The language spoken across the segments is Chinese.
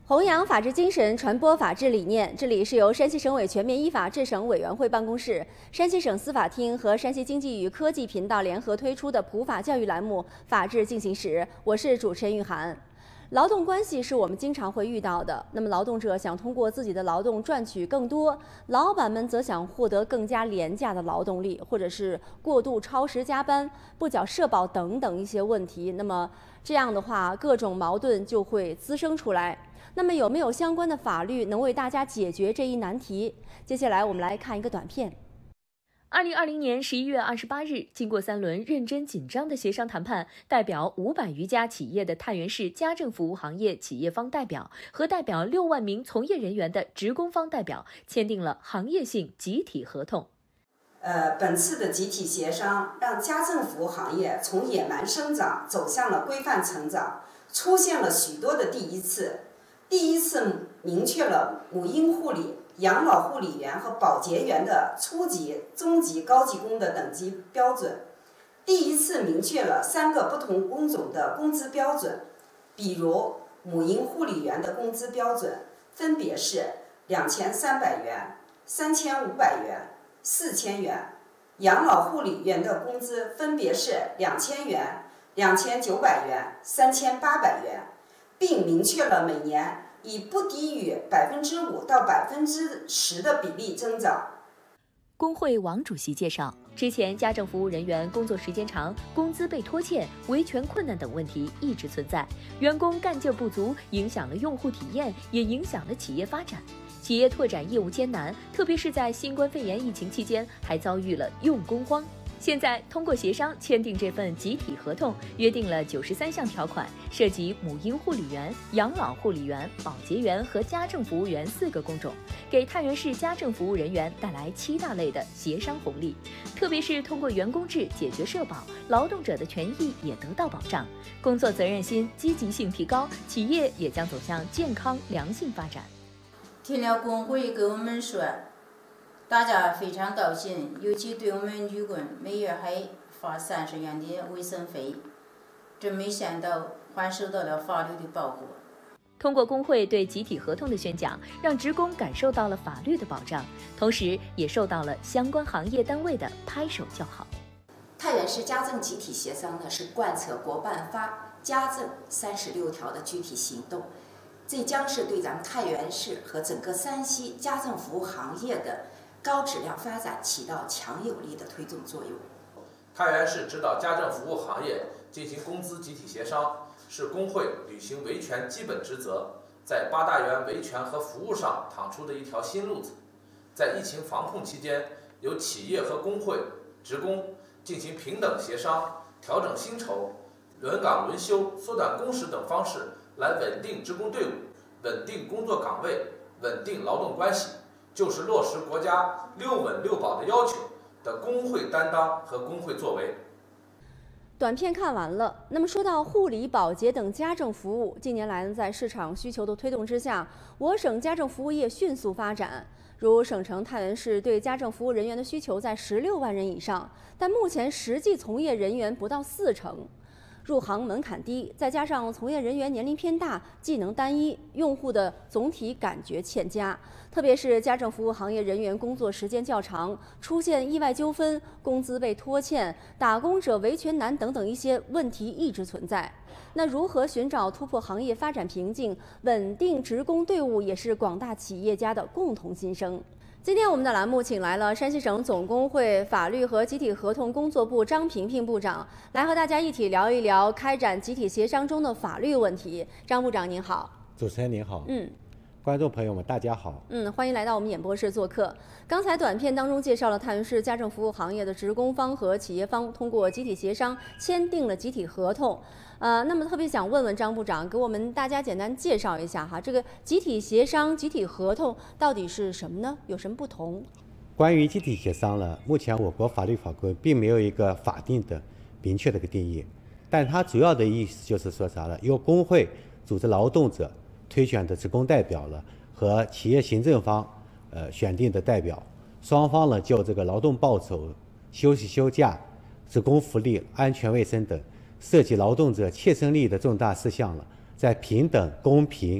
弘扬法治精神，传播法治理念。这里是由山西省委全面依法治省委员会办公室、山西省司法厅和山西经济与科技频道联合推出的普法教育栏目《法治进行时》，我是主持人玉涵。劳动关系是我们经常会遇到的。那么，劳动者想通过自己的劳动赚取更多，老板们则想获得更加廉价的劳动力，或者是过度超时加班、不缴社保等等一些问题。那么这样的话，各种矛盾就会滋生出来。那么有没有相关的法律能为大家解决这一难题？接下来我们来看一个短片。 2020年11月28日，经过3轮认真紧张的协商谈判，代表500余家企业的太原市家政服务行业企业方代表和代表6万名从业人员的职工方代表签订了行业性集体合同。 本次的集体协商让家政服务行业从野蛮生长走向了规范成长，出现了许多的第一次。第一次明确了母婴护理、养老护理员和保洁员的初级、中级、高级工的等级标准。第一次明确了3个不同工种的工资标准，比如母婴护理员的工资标准分别是2300元、3500元、4000元；养老护理员的工资分别是2000元、2900元、3800元。并明确了每年以不低于5%到10%的比例增长。 工会王主席介绍，之前家政服务人员工作时间长、工资被拖欠、维权困难等问题一直存在，员工干劲不足，影响了用户体验，也影响了企业发展。企业拓展业务艰难，特别是在新冠肺炎疫情期间，还遭遇了用工荒。现在通过协商签订这份集体合同，约定了93项条款，涉及母婴护理员、养老护理员、保洁员和家政服务员4个工种，给太原市家政服务人员带来7大类的协商红利。特别是通过员工制解决社保，劳动者的权益也得到保障，工作责任心、积极性提高，企业也将走向健康良性发展。 听了工会跟我们说，大家非常高兴，尤其对我们女工每月还发30元的卫生费，真没想到还受到了法律的保护。 通过工会对集体合同的宣讲，让职工感受到了法律的保障，同时也受到了相关行业单位的拍手叫好。 太原市家政集体协商呢，是贯彻国办法家政36条的具体行动，这将是对咱们太原市和整个山西家政服务行业的高质量发展起到强有力的推动作用。 太原市指导家政服务行业进行工资集体协商，是工会履行维权基本职责，在8大员维权和服务上趟出的一条新路子。在疫情防控期间，由企业和工会、职工进行平等协商，调整薪酬、轮岗轮休、缩短工时等方式，来稳定职工队伍、稳定工作岗位、稳定劳动关系，就是落实国家6稳6保的要求的工会担当和工会作为。 短片看完了，那么说到护理、保洁等家政服务，近年来呢，在市场需求的推动之下，我省家政服务业迅速发展。如省城太原市对家政服务人员的需求在16万人以上，但目前实际从业人员不到40%。入行门槛低，再加上从业人员年龄偏大、技能单一，用户的总体感觉欠佳。特别是家政服务行业人员工作时间较长，出现意外纠纷、工资被拖欠、打工者维权难等等一些问题一直存在。那如何寻找突破行业发展瓶颈、稳定职工队伍，也是广大企业家的共同心声。今天我们的栏目请来了山西省总工会法律和集体合同工作部张萍萍部长，来和大家一起聊一聊开展集体协商中的法律问题。张部长您好。 主持人您好。观众朋友们大家好。 欢迎来到我们演播室做客。刚才短片当中介绍了太原市家政服务行业的职工方和企业方通过集体协商签订了集体合同。那么特别想问问张部长，给我们大家简单介绍一下哈，这个集体协商、集体合同到底是什么呢？有什么不同？ 关于集体协商呢，目前我国法律法规并没有一个法定的明确的一个定义，但它主要的意思就是说啥呢？由工会组织劳动者推选的职工代表了和企业行政方选定的代表，双方呢就这个劳动报酬、休息休假、职工福利、安全卫生等涉及劳动者切身利益的重大事项了，在平等、公平、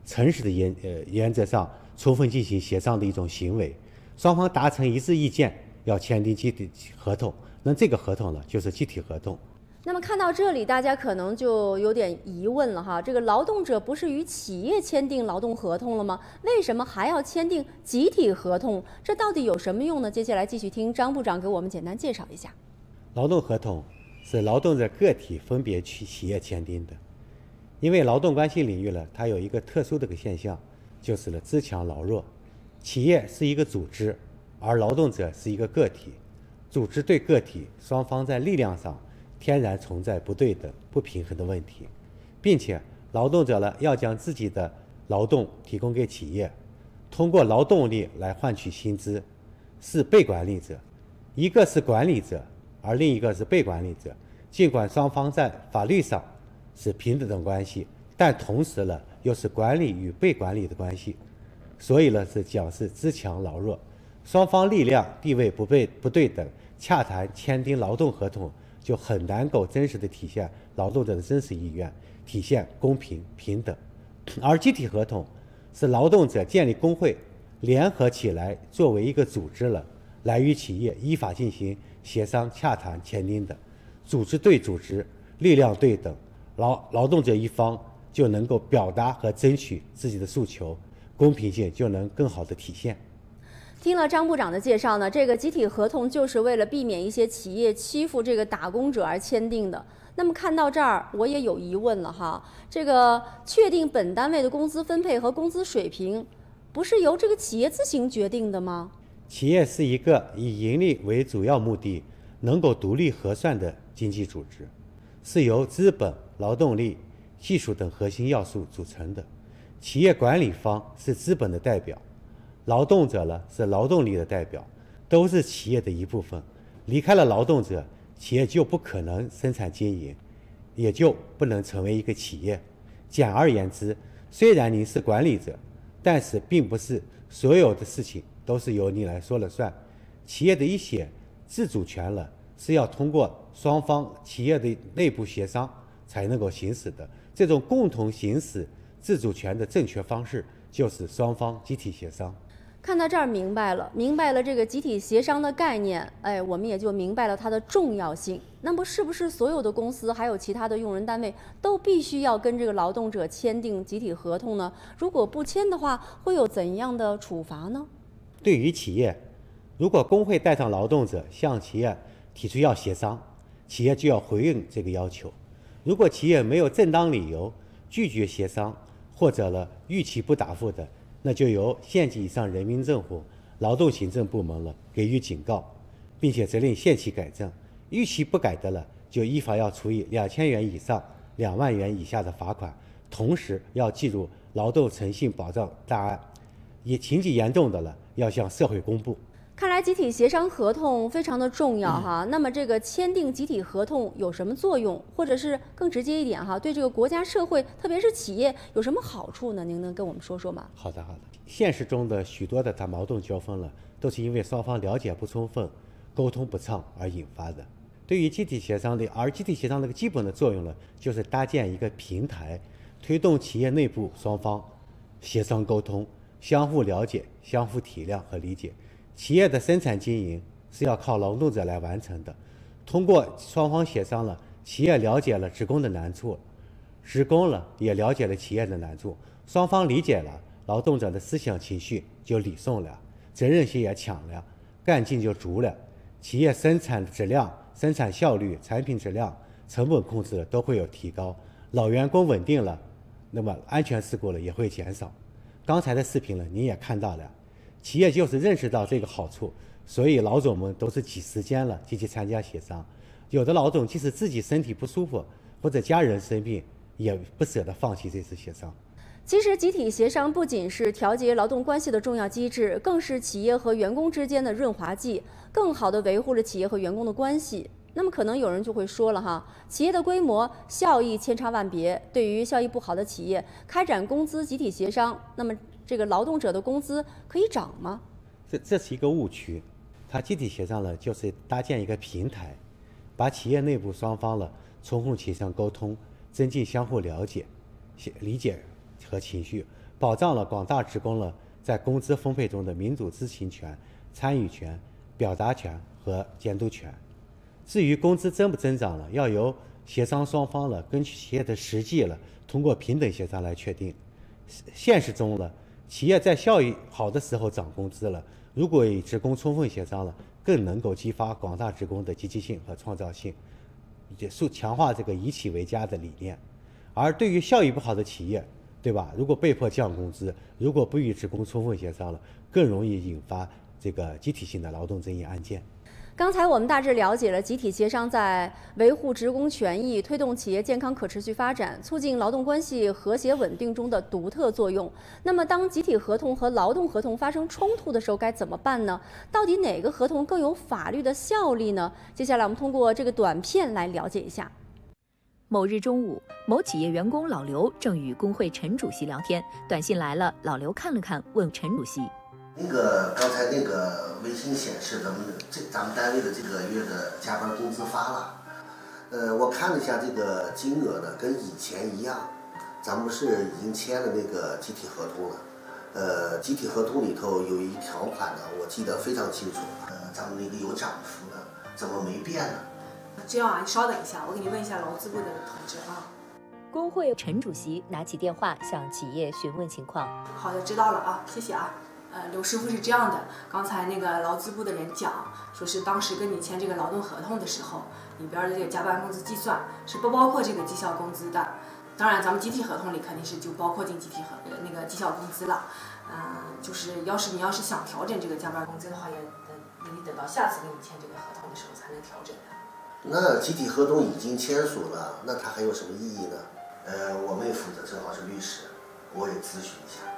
诚实的原则上充分进行协商的一种行为。双方达成一致意见，要签订集体合同，那这个合同呢，就是集体合同。 那么看到这里，大家可能就有点疑问了哈，这个劳动者不是与企业签订劳动合同了吗？为什么还要签订集体合同？这到底有什么用呢？接下来继续听张部长给我们简单介绍一下。 劳动合同是劳动者个体分别去企业签订的，因为劳动关系领域呢，它有一个特殊的个现象，就是资强劳弱。企业是一个组织，而劳动者是一个个体。组织对个体双方在力量上天然存在不对等、不平衡的问题，并且劳动者呢要将自己的劳动提供给企业，通过劳动力来换取薪资，是被管理者。一个是管理者，而另一个是被管理者。尽管双方在法律上是平等的关系，但同时呢又是管理与被管理的关系。所以呢是讲是资强劳弱，双方力量地位不对等，洽谈签订劳动合同就很难够真实的体现劳动者的真实意愿，体现公平平等。而集体合同是劳动者建立工会，联合起来作为一个组织了，来与企业依法进行协商洽谈签订的。组织对组织，力量对等，劳动者一方就能够表达和争取自己的诉求，公平性就能更好的体现。 听了张部长的介绍呢，这个集体合同就是为了避免一些企业欺负这个打工者而签订的。那么看到这儿，我也有疑问了哈，这个确定本单位的工资分配和工资水平，不是由这个企业自行决定的吗？ 企业是一个以盈利为主要目的、能够独立核算的经济组织，是由资本、劳动力、技术等核心要素组成的。企业管理方是资本的代表，劳动者呢是劳动力的代表，都是企业的一部分。离开了劳动者，企业就不可能生产经营，也就不能成为一个企业。简而言之，虽然您是管理者，但是并不是所有的事情都是由你来说了算。企业的一些自主权了是要通过双方企业的内部协商才能够行使的。这种共同行使自主权的正确方式就是双方集体协商。 看到这儿明白了这个集体协商的概念，我们也就明白了它的重要性。那么是不是所有的公司还有其他的用人单位都必须要跟这个劳动者签订集体合同呢？如果不签的话，会有怎样的处罚呢？ 对于企业，如果工会带上劳动者向企业提出要协商，企业就要回应这个要求。如果企业没有正当理由拒绝协商，或者呢逾期不答复的，那就由县级以上人民政府劳动行政部门了给予警告，并且责令限期改正。逾期不改的了，就依法要处以2000元以上2万元以下的罚款，同时要记入劳动诚信保障档案。也情节严重的了，要向社会公布。 看来集体协商合同非常的重要哈。那么这个签订集体合同有什么作用，或者是更直接一点哈，对这个国家社会，特别是企业有什么好处呢？您能跟我们说说吗？ 好的。现实中的许多的矛盾纠纷了，都是因为双方了解不充分、沟通不畅而引发的。对于集体协商的，而集体协商的基本的作用呢，就是搭建一个平台，推动企业内部双方协商沟通，相互了解、相互体谅和理解。企业的生产经营是要靠劳动者来完成的。通过双方协商了，企业了解了职工的难处，职工了也了解了企业的难处，双方理解了，劳动者的思想情绪就理顺了，责任心也强了，干劲就足了。企业生产质量、生产效率、产品质量、成本控制都会有提高，老员工稳定了，那么安全事故了也会减少。刚才的视频呢，您也看到了。企业就是认识到这个好处，所以老总们都是挤时间了积极参加协商。有的老总即使自己身体不舒服或者家人生病，也不舍得放弃这次协商。 其实集体协商不仅是调节劳动关系的重要机制，更是企业和员工之间的润滑剂，更好地维护了企业和员工的关系。那么可能有人就会说了哈，企业的规模、效益千差万别，对于效益不好的企业开展工资集体协商，那么这个劳动者的工资可以涨吗？ 这是一个误区。它集体协商呢，就是搭建一个平台，把企业内部双方了充分协商沟通，增进相互了解、理解和情绪， 保障了广大职工了在工资分配中的民主知情权、参与权、表达权和监督权。至于工资增不增长了，要由协商双方了根据企业的实际了，通过平等协商来确定。现实中了，企业在效益好的时候涨工资了，如果与职工充分协商了，更能够激发广大职工的积极性和创造性，也强化这个以企为家的理念。而对于效益不好的企业，对吧？如果被迫降工资，如果不与职工充分协商了，更容易引发这个集体性的劳动争议案件。 刚才我们大致了解了集体协商在维护职工权益、推动企业健康可持续发展、促进劳动关系和谐稳定中的独特作用。那么，当集体合同和劳动合同发生冲突的时候，该怎么办呢？到底哪个合同更有法律的效力呢？接下来我们通过这个短片来了解一下。 某日中午，某企业员工老刘正与工会陈主席聊天，短信来了，老刘看了看，问陈主席。 刚才那个微信显示咱们单位的这个月的加班工资发了，我看了一下这个金额呢，跟以前一样，咱们不是已经签了那个集体合同了，集体合同里头有一条款呢，我记得非常清楚，咱们那个有涨幅的，怎么没变呢？ 这样啊，你稍等一下，我给你问一下劳资部的同志啊。 工会陈主席拿起电话向企业询问情况。 好的，知道了啊，谢谢啊。刘师傅是这样的，刚才那个劳资部的人讲，说是当时跟你签这个劳动合同的时候，里边的这个加班工资计算是不包括这个绩效工资的。当然，咱们集体合同里肯定是就包括进集体那个绩效工资了。就是你要是想调整这个加班工资的话，你等到下次给你签这个合同的时候才能调整的。 那集体合同已经签署了，那它还有什么意义呢？我妹夫的正好是律师，我也咨询一下。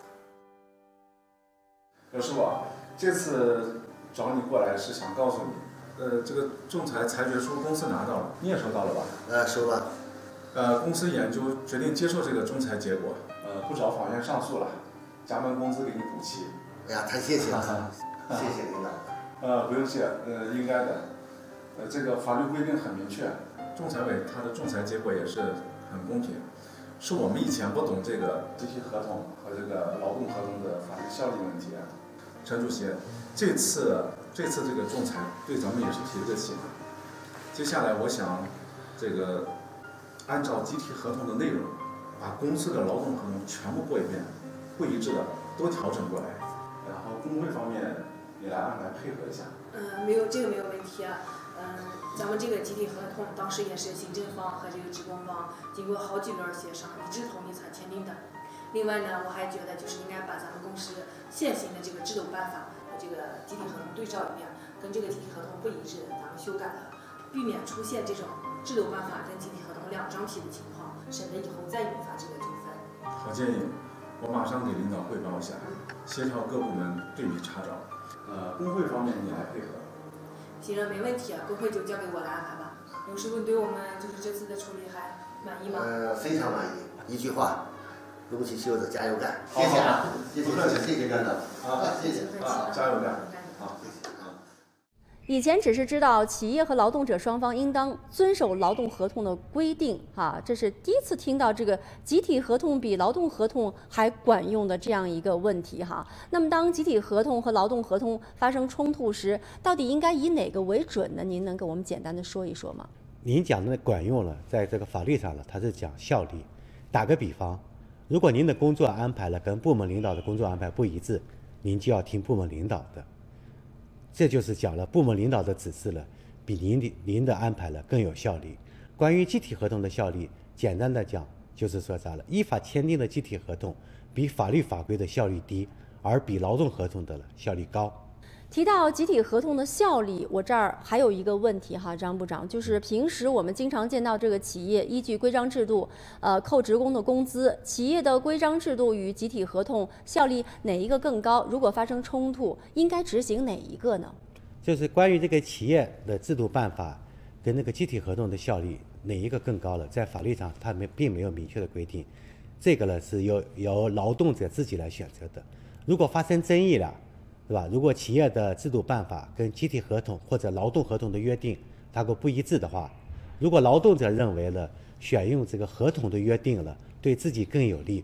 刘师傅，这次找你过来是想告诉你，这个仲裁裁决书公司拿到了，你也收到了吧？ 收了。 公司研究决定接受这个仲裁结果，不找法院上诉了，加班工资给你补齐。 哎呀，太谢谢了，谢谢领导。 不用谢，应该的。这个法律规定很明确，仲裁委他的仲裁结果也是很公平。是我们以前不懂这个集体合同和这个劳动合同的法律效力问题。陈主席，这次这个仲裁对咱们也是提了个醒。接下来我想，这个按照集体合同的内容，把公司的劳动合同全部过一遍，不一致的都调整过来。然后工会方面你来安排配合一下。 没有这个没有问题啊。咱们这个集体合同当时也是行政方和这个职工方经过好几轮协商一致同意才签订的。另外呢，我还觉得就是应该把咱们公司现行的这个制度办法和这个集体合同对照一遍，跟这个集体合同不一致的咱们修改了，避免出现这种制度办法跟集体合同两张皮的情况，省得以后再引发这个纠纷。 好建议，我马上给领导汇报一下，协调各部门对比查找。工会方面你来配合。 行了，没问题啊，工会就交给我来安排吧。刘师傅对我们就是这次的处理还满意吗？ 非常满意。一句话，撸起袖子加油干。 谢谢啊， 谢谢领导。好，谢谢啊，加油干。好，谢谢。 以前只是知道企业和劳动者双方应当遵守劳动合同的规定，这是第一次听到这个集体合同比劳动合同还管用的这样一个问题那么当集体合同和劳动合同发生冲突时，到底应该以哪个为准呢？您能给我们简单的说一说吗？ 您讲的管用了，在这个法律上了，它是讲效力。打个比方，如果您的工作安排了跟部门领导的工作安排不一致，您就要听部门领导的。这就是讲了部门领导的指示了，比您的安排了更有效力。关于集体合同的效力，简单的讲就是说啥了？依法签订的集体合同比法律法规的效力低，而比劳动合同的效力高。 提到集体合同的效力，我这儿还有一个问题张部长，就是平时我们经常见到这个企业依据规章制度，扣职工的工资，企业的规章制度与集体合同效力哪一个更高？如果发生冲突，应该执行哪一个呢？ 就是关于这个企业的制度办法跟那个集体合同的效力哪一个更高了，在法律上它并没有明确的规定，这个呢是由劳动者自己来选择的。如果发生争议了，对吧？如果企业的制度办法跟集体合同或者劳动合同的约定它不一致的话，如果劳动者认为了选用这个合同的约定了对自己更有利，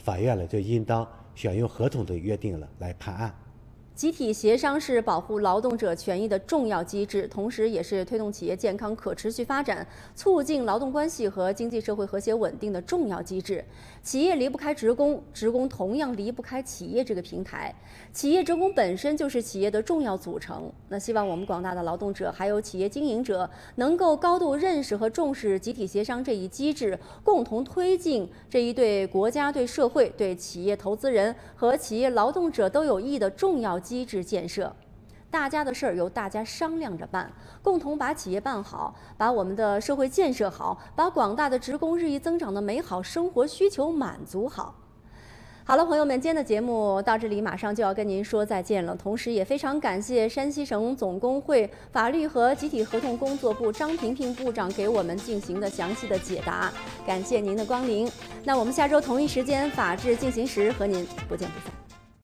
法院呢就应当选用合同的约定了来判案。 集体协商是保护劳动者权益的重要机制，同时也是推动企业健康可持续发展、促进劳动关系和经济社会和谐稳定的重要机制。企业离不开职工，职工同样离不开企业这个平台。企业职工本身就是企业的重要组成。那希望我们广大的劳动者还有企业经营者能够高度认识和重视集体协商这一机制，共同推进这一对国家、对社会、对企业投资人和企业劳动者都有益的重要机制建设。大家的事儿由大家商量着办，共同把企业办好，把我们的社会建设好，把广大的职工日益增长的美好生活需求满足好。好了，朋友们，今天的节目到这里马上就要跟您说再见了。同时也非常感谢山西省总工会法律和集体合同工作部张萍萍部长给我们进行的详细的解答，感谢您的光临。那我们下周同一时间法治进行时和您不见不散。